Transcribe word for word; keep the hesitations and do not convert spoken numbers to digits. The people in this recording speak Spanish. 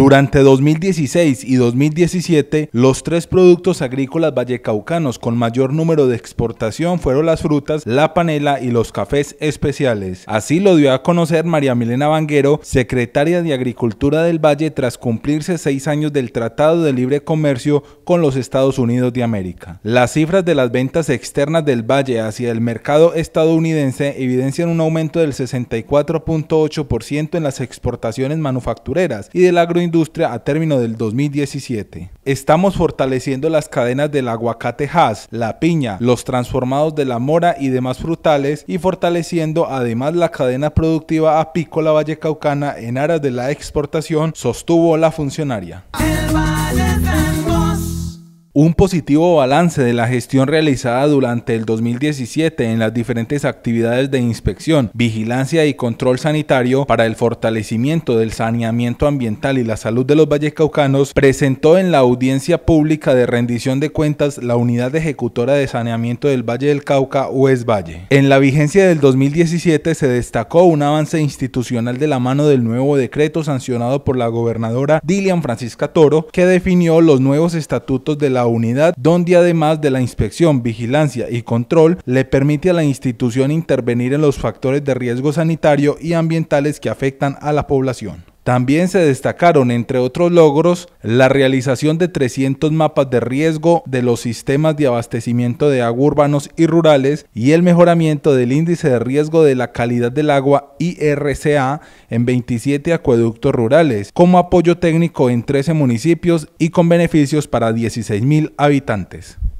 Durante dos mil dieciséis y dos mil diecisiete, los tres productos agrícolas vallecaucanos con mayor número de exportación fueron las frutas, la panela y los cafés especiales. Así lo dio a conocer María Milena Vanguero, secretaria de Agricultura del Valle, tras cumplirse seis años del Tratado de Libre Comercio con los Estados Unidos de América. Las cifras de las ventas externas del Valle hacia el mercado estadounidense evidencian un aumento del sesenta y cuatro punto ocho por ciento en las exportaciones manufactureras y del agroindustria a término del dos mil diecisiete. Estamos fortaleciendo las cadenas del aguacate Hass, la piña, los transformados de la mora y demás frutales, y fortaleciendo además la cadena productiva apícola vallecaucana en aras de la exportación, sostuvo la funcionaria. Un positivo balance de la gestión realizada durante el dos mil diecisiete en las diferentes actividades de inspección, vigilancia y control sanitario para el fortalecimiento del saneamiento ambiental y la salud de los vallecaucanos, presentó en la audiencia pública de rendición de cuentas la Unidad Ejecutora de Saneamiento del Valle del Cauca, UESValle. En la vigencia del dos mil diecisiete se destacó un avance institucional de la mano del nuevo decreto sancionado por la gobernadora Dilian Francisca Toro, que definió los nuevos estatutos de la unidad, donde además de la inspección, vigilancia y control, le permite a la institución intervenir en los factores de riesgo sanitario y ambientales que afectan a la población. También se destacaron, entre otros logros, la realización de trescientos mapas de riesgo de los sistemas de abastecimiento de agua urbanos y rurales y el mejoramiento del índice de riesgo de la calidad del agua I R C A en veintisiete acueductos rurales, como apoyo técnico en trece municipios y con beneficios para dieciséis mil habitantes.